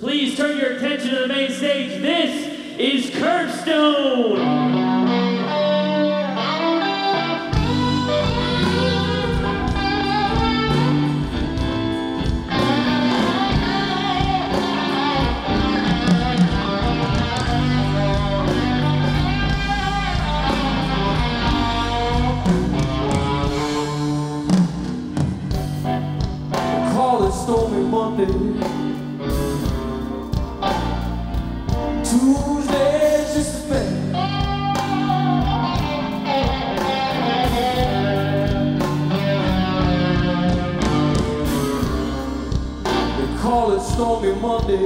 Please turn your attention to the main stage. This is Curbstone. Stormy Monday, Tuesday's just as bad. They call it Stormy Monday,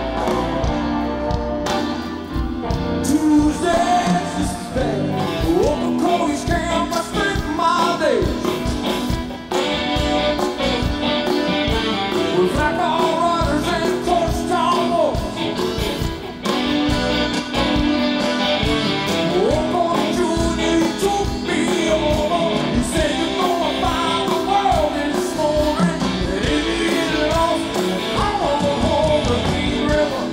Tuesday's just as bad. Open Cody's camp, I spent my days. Like all runners and torch-town boys. Oh, Cody Jr., he took me over. He said you're gonna find the world this morning, and if you get lost, I'm gonna hold the Green River.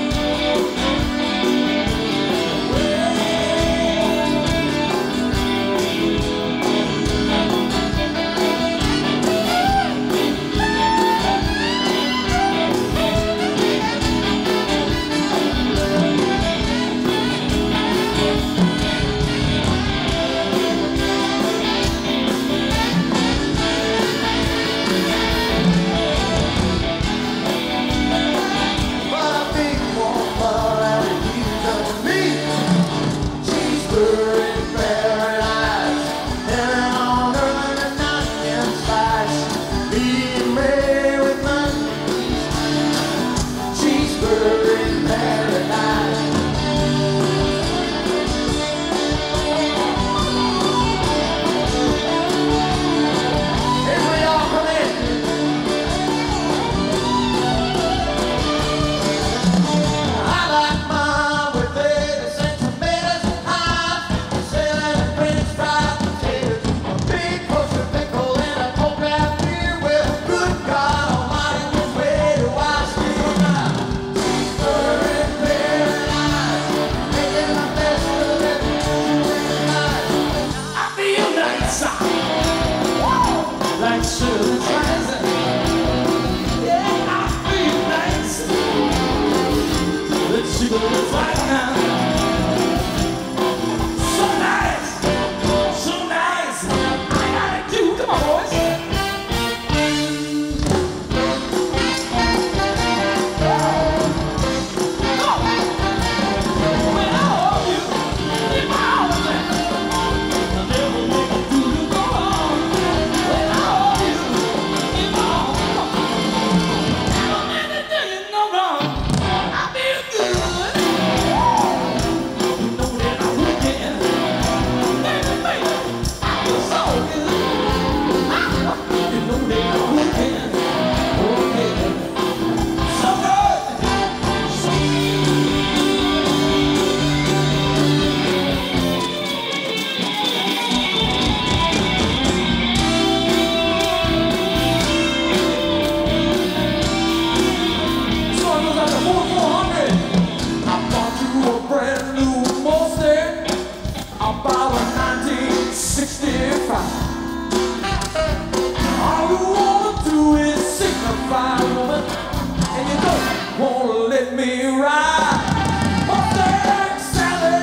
Like Shirley Transit, yeah, I feel nice. Let's see what it's like now. So nice, so nice. I gotta do, come on, boys. About 1965. All you wanna do is signify, woman, and you don't wanna let me ride. Mustang Sally,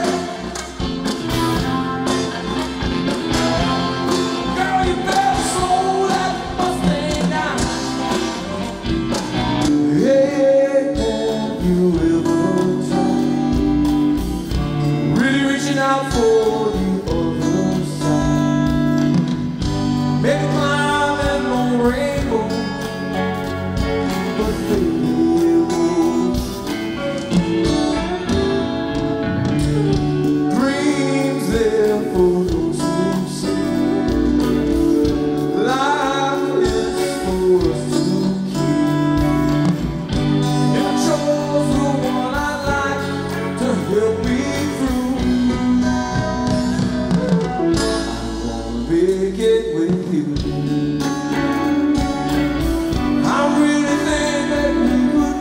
girl, you better slow that Mustang down. Hey, have you ever tried really reaching out for maybe climbing on rainbow, but dreams there for those who say life is for us to keep. If I chose the one I'd like to help me through, I wanna pick it with you. I really think that we would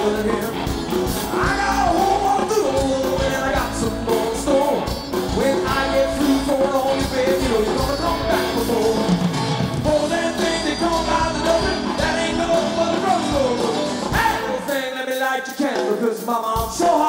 other him. I got a whole lot to go, and I got some more in store. When I get through throwing on your bed, you know you're gonna come back for more. More than things that come out the dozen, that ain't nothing but a drugstore. Hey, little thing, let me light your candle, because mama, I'm so hot.